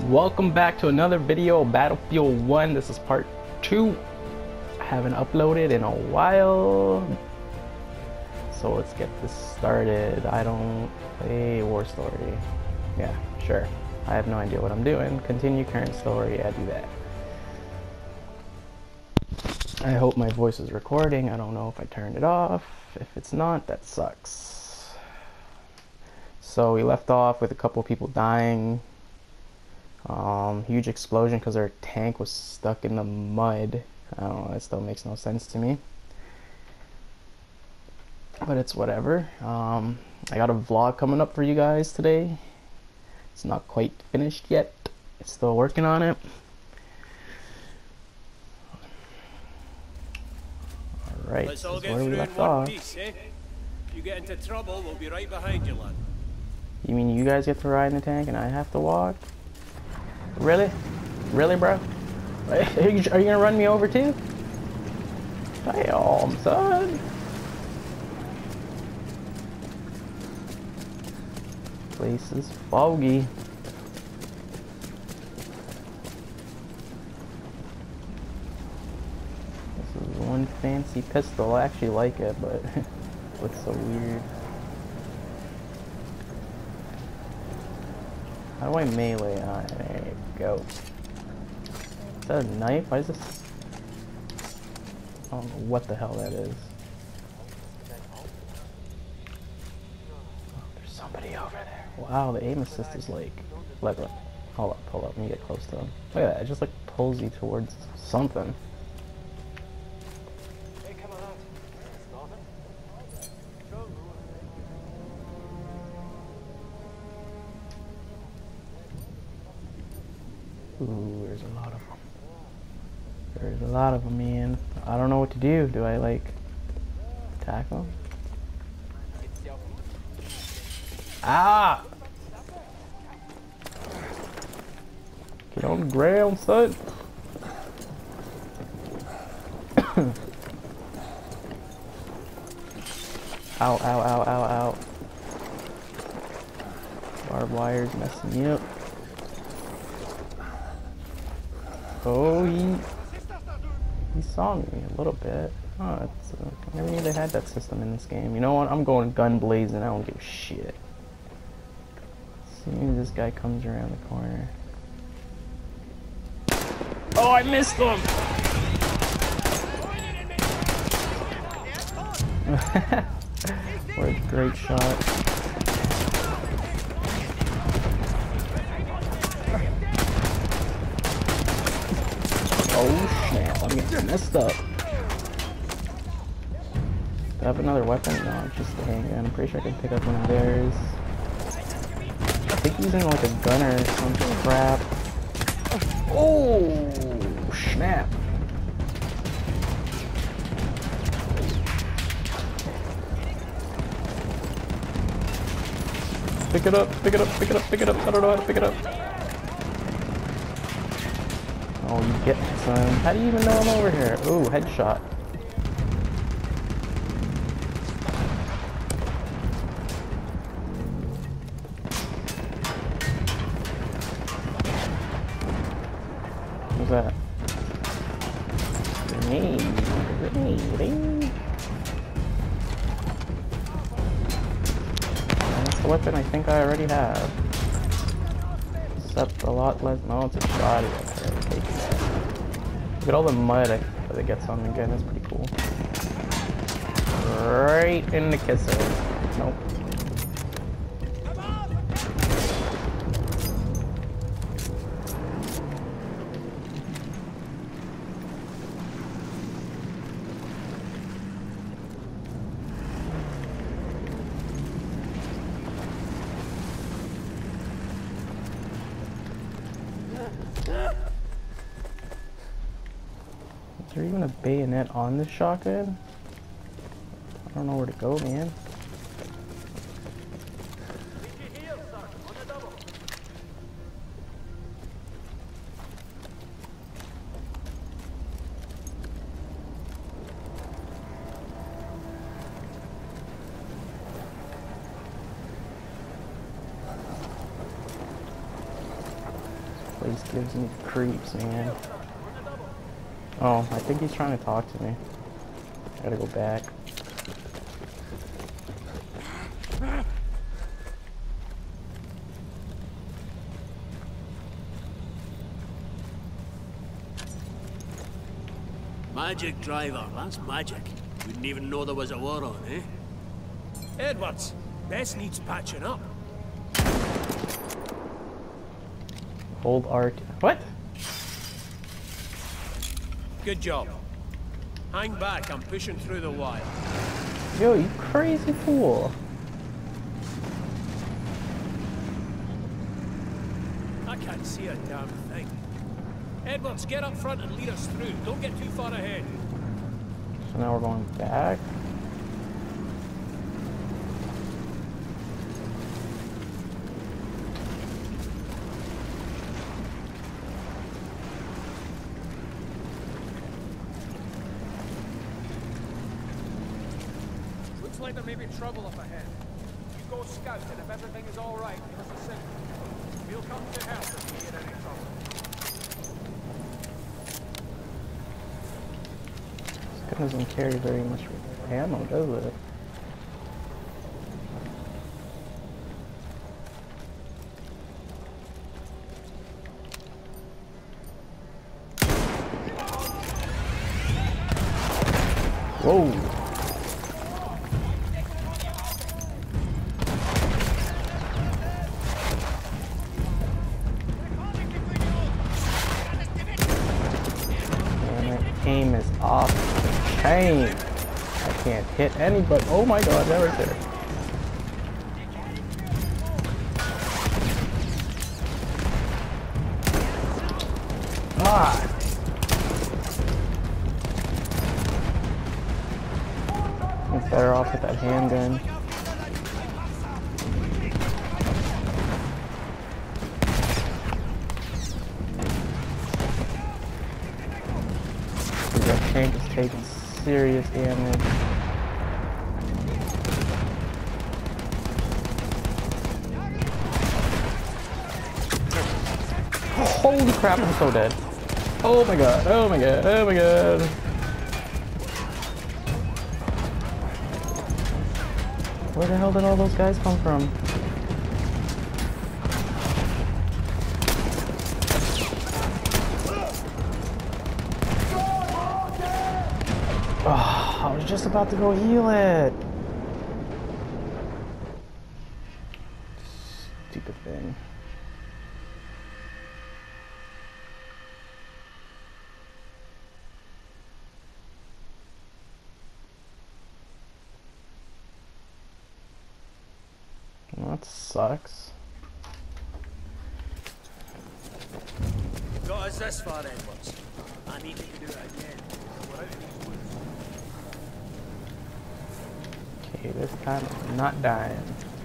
Welcome back to another video of Battlefield 1. This is part 2. I haven't uploaded in a while. So let's get this started. I don't play War Story. Yeah, sure. I have no idea what I'm doing. Continue current story. I do that. I hope my voice is recording. I don't know if I turned it off. If it's not, that sucks. So we left off with a couple of people dying. Huge explosion because their tank was stuck in the mud. I don't know, that still makes no sense to me. But it's whatever. I got a vlog coming up for you guys today. It's not quite finished yet. It's still working on it. Alright, this is where we left off. Piece, eh? If you get into trouble, we'll be right behind you, lad. You mean you guys get to ride in the tank and I have to walk? Really? Really, bro? Are you gonna run me over too? Damn, son. Place is foggy. This is one fancy pistol. I actually like it, but it looks so weird. How do I melee? There you go. Is that a knife? Why is this? I don't know what the hell that is. Oh, there's somebody over there. Wow, the aim assist is like... Look. Hold up, let me get close to him. Look at that, it just like pulls you towards something. Ooh, there's a lot of them. There's a lot of them, man. I don't know what to do. Do I, like, attack them? Ah! Get on the ground, son. Ow, ow, ow, ow, ow. Barbed wire's messing me up. Oh, he saw me a little bit. Oh, it's, I never knew they had that system in this game. You know what? I'm going gun blazing. I don't give a shit. As soon as this guy comes around the corner. Oh, I missed him! What a great shot. Oh snap, I'm getting messed up. Do I have another weapon? No, it's just a handgun. I'm pretty sure I can pick up one of theirs. I think he's using like a gunner or some crap. Oh snap. Pick it up, pick it up, pick it up, pick it up. I don't know how to pick it up. Oh, you get me, son. How do you even know I'm over here? Ooh, headshot. What's that? Grenade. Grenade. That's the weapon I think I already have. Except a lot less. No, it's a shoddy. Look at all the mud that it gets on me again. That's pretty cool. Right in the kisser. Nope. Is there even a bayonet on this shotgun? I don't know where to go, man. This gives me creeps, man. Oh, I think he's trying to talk to me. I gotta go back. Magic driver, that's magic. Wouldn't even know there was a war on, eh? Edwards, Bess needs patching up. Hold art. What? Good job. Hang back, I'm pushing through the wire. Yo, you crazy fool. I can't see a damn thing. Edwards, get up front and lead us through. Don't get too far ahead. So now we're going back. Looks like there may be trouble up ahead. You go scout, and if everything is all right, give us a signal. We'll come to help if we get any trouble. This gun doesn't carry very much ammo, does it? Whoa! Aim is off the chain. I can't hit anybody. Oh my god, they're right there. Ah! I'm better off with that handgun. That tank is taking serious damage. Holy crap, I'm so dead. Oh my god, oh my god, oh my god. Where the hell did all those guys come from? Oh, I was just about to go heal it. Stupid thing. Well, that sucks. Got us this far, Edwards. I need you to do it again. We're out of these woods. Okay, this time I'm not dying.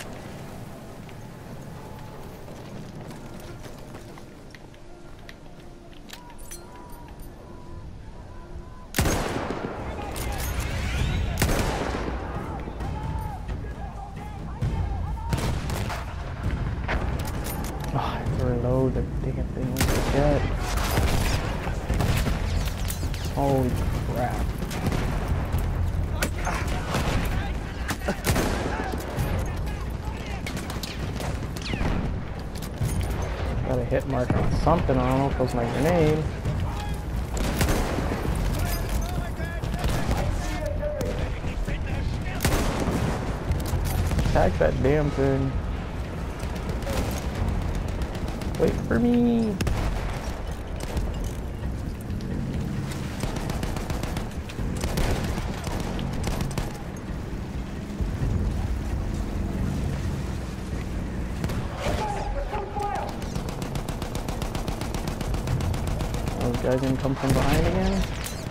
Oh, I have to reload the damn thing when I get. Holy crap. Got a hit mark on something, I don't know if it was my grenade. Attack that damn thing. Wait for me. Those guys gonna come from behind again?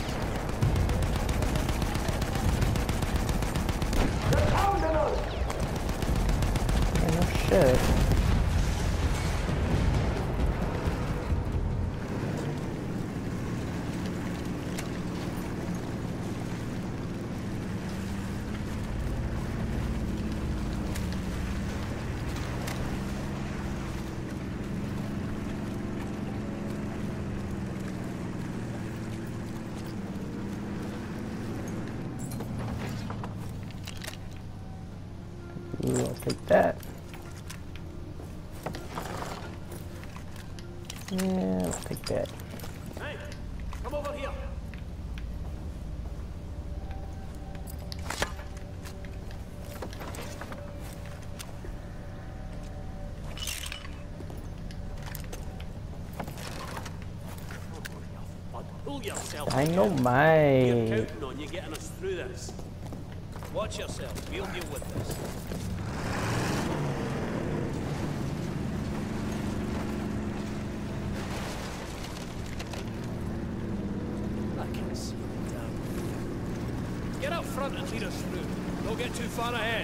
Yeah, no shit. Let's take that. Yeah, let's take that. Hey, come over here. Pull yourself. Dynamite. We're counting on you getting us through this. Watch yourself. We'll deal with this. I can see it down. Get up front and lead us through. Don't get too far ahead.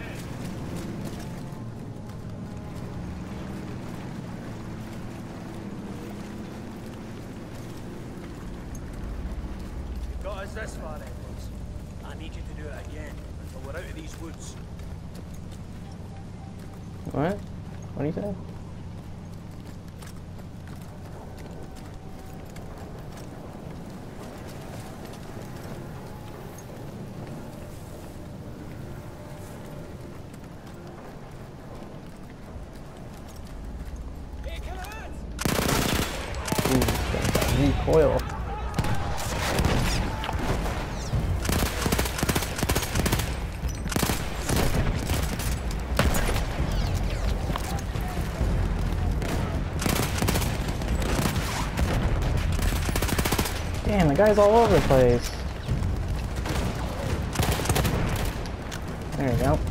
You've got us this far, Edwards. I need you to do it again until we're out of these woods. What? What do you say? Hey, come on! Ooh, got recoil. Damn, the guy's all over the place. There you go.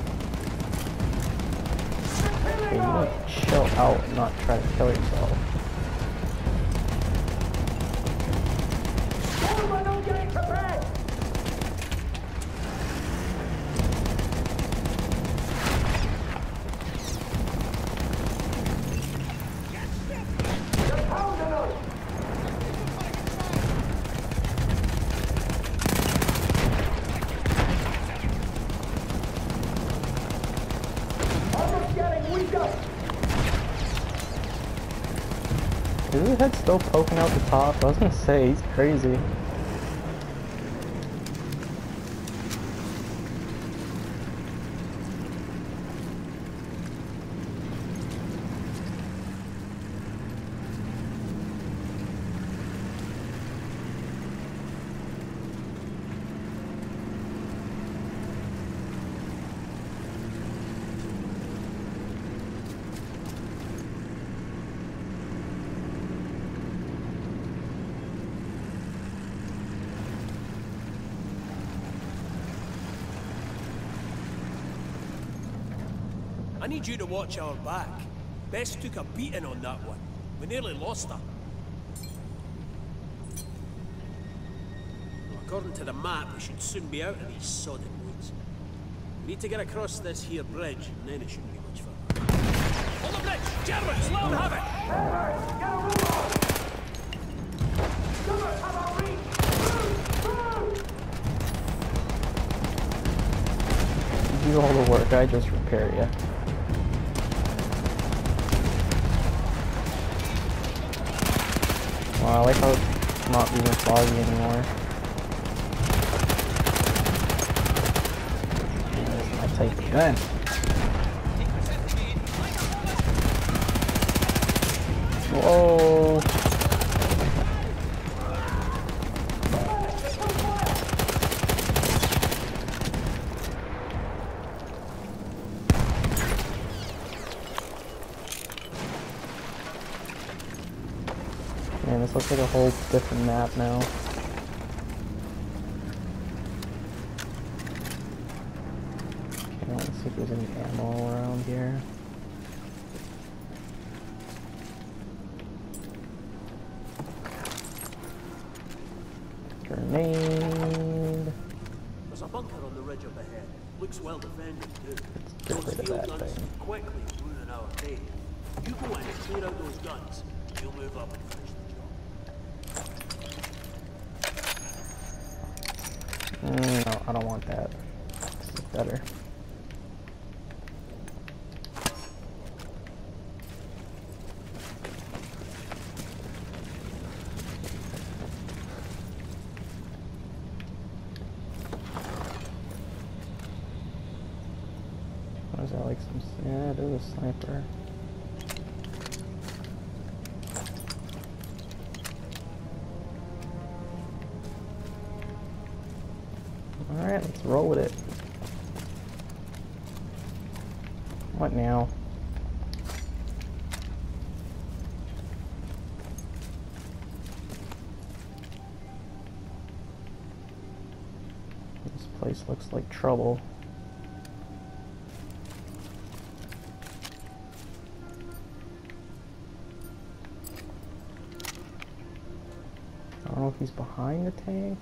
Okay, you need to chill out and not try to kill yourself. Is his head still poking out the top? I was gonna say, he's crazy. I need you to watch our back. Bess took a beating on that one. We nearly lost her. Well, according to the map, we should soon be out of these sodden woods. We need to get across this here bridge, and then it shouldn't be much further. On the bridge! Germans, let them have it! You do all the work, I just repair you. Wow, I like how it's not even foggy anymore. That's my type of gun. Whoa! Man, this looks like a whole different map now. Okay, let's see if there's any ammo around here. Grenade. There's a bunker on the ridge up ahead. Looks well defended too. Let's get Those rid of field that guns thing. quickly ruin our day. You go in and clear out those guns. You'll move up and finish the job. No, I don't want that. This is better. What is that like some... Yeah, it is a sniper. Alright, let's roll with it. What now? This place looks like trouble. I don't know if he's behind the tank.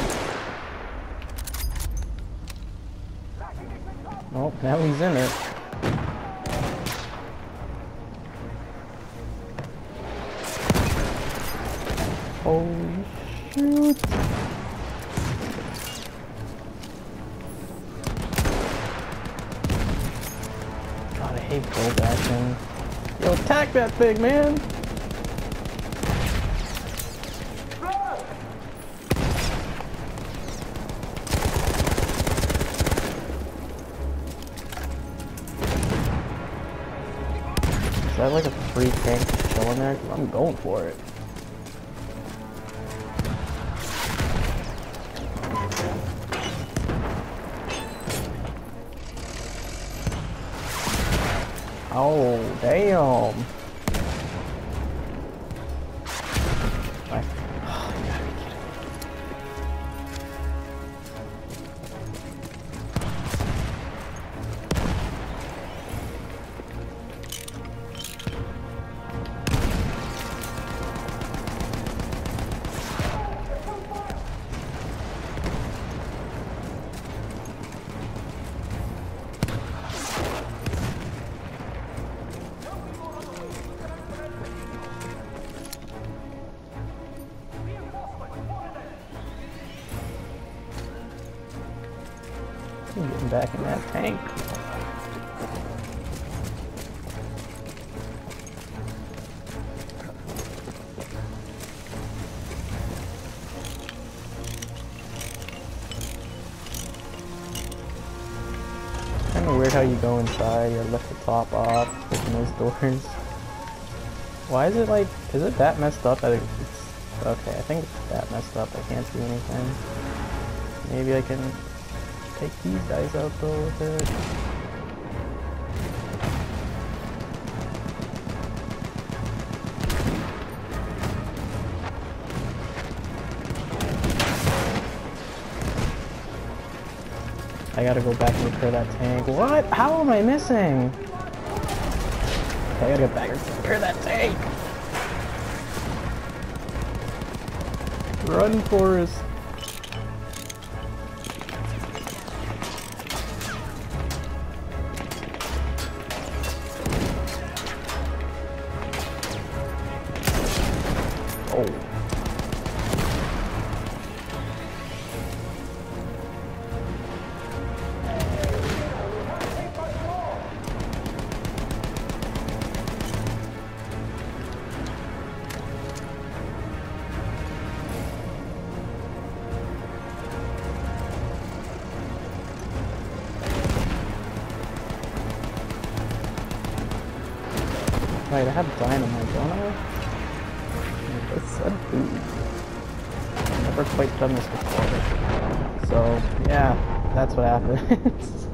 Oh, now he's in it. Holy shoot. God, I hate bolt action. Yo, attack that thing, man! Is that like a free tank chilling there? I'm going for it. Oh, damn. Oh, you gotta be kidding me. I'm getting back in that tank. Kind of weird how you go inside, you lift the top off, open those doors. Why is it like, is it that messed up that it's, okay, I think it's that messed up, I can't see anything. Maybe I can take these guys out though with it. I gotta go back and repair that tank. What? How am I missing? I gotta get back and repair that tank. Run, Forrest. Oh. Wait, I have dynamite, don't I? That's a food. I've never quite done this before. So, yeah, that's what happens.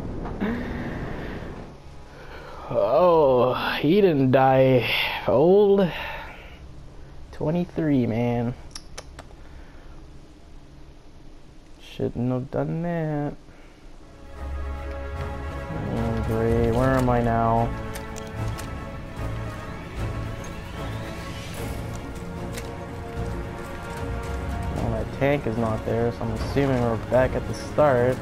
Oh, he didn't die old. 23, man. Shouldn't have done that. Oh, great. Where am I now? Tank is not there, so I'm assuming we're back at the start.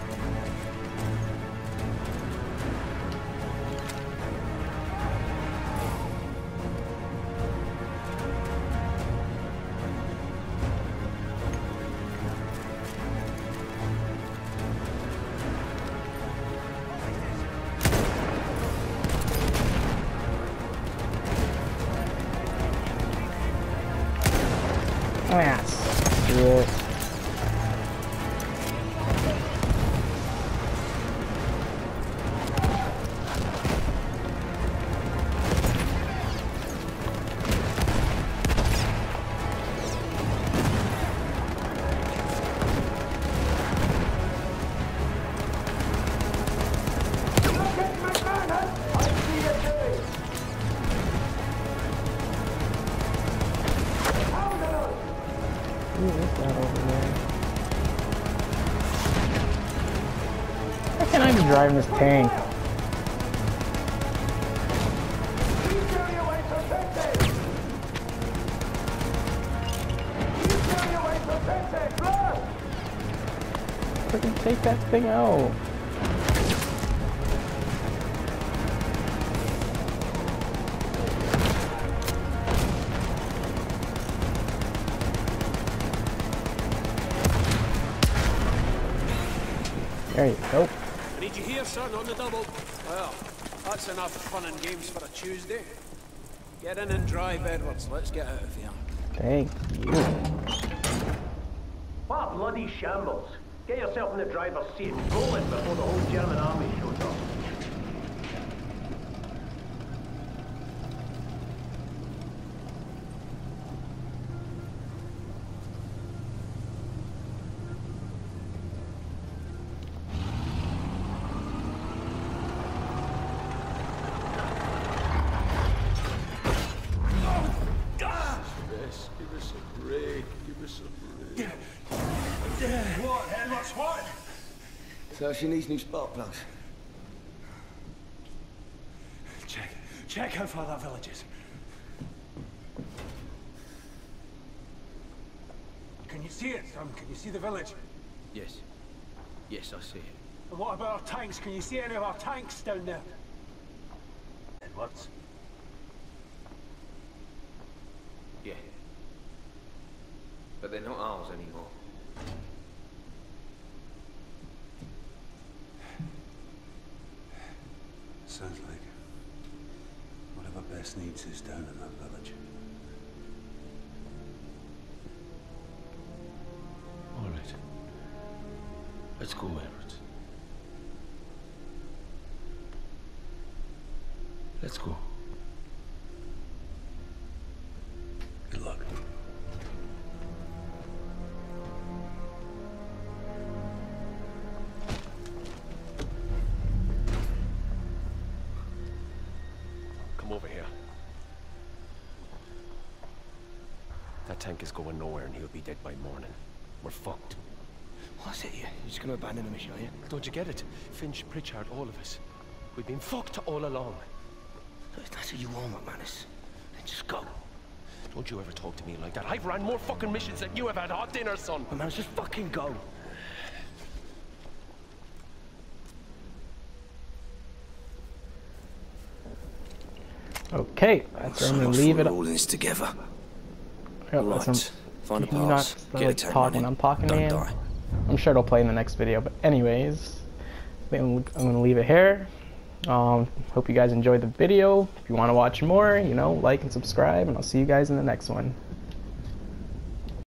Yes. It. Who is that over there? Why can't I be driving this tank? Freaking take that thing out. There you go. I need you here, son, on the double. Well, that's enough fun and games for a Tuesday. Get in and drive, Edwards. Let's get out of here. Thank you. What a bloody shambles. Get yourself in the driver's seat and roll it before the whole German army shows up. Give us a break. Give us a break. What, Edwards, what? So she needs new spark plugs. Check how far that village is. Can you see it, son? Can you see the village? Yes. Yes, I see it. And what about our tanks? Can you see any of our tanks down there? Edwards? Yeah. But they're not ours anymore. Sounds like whatever Bess needs is down in that village. All right. Let's go, Edwards. Let's go. Good luck. Come over here. That tank is going nowhere and he'll be dead by morning. We're fucked. What's it you? You're just gonna abandon the mission, are you? Don't you get it? Finch, Pritchard, all of us. We've been fucked all along. If that's what you want, McManus, then just go. Don't you ever talk to me like that. I've ran more fucking missions than you have had hot dinner, son. McManus, just fucking go. Okay, that's where I'm gonna leave it. All this together. Yep, Right. that's Find a you not pass. Get like a tank talking. running. I'm talking to Don't him. die. I'm sure it'll play in the next video. But anyways, I think I'm gonna leave it here. Hope you guys enjoyed the video. If you want to watch more, you know, like and subscribe, and I'll see you guys in the next one.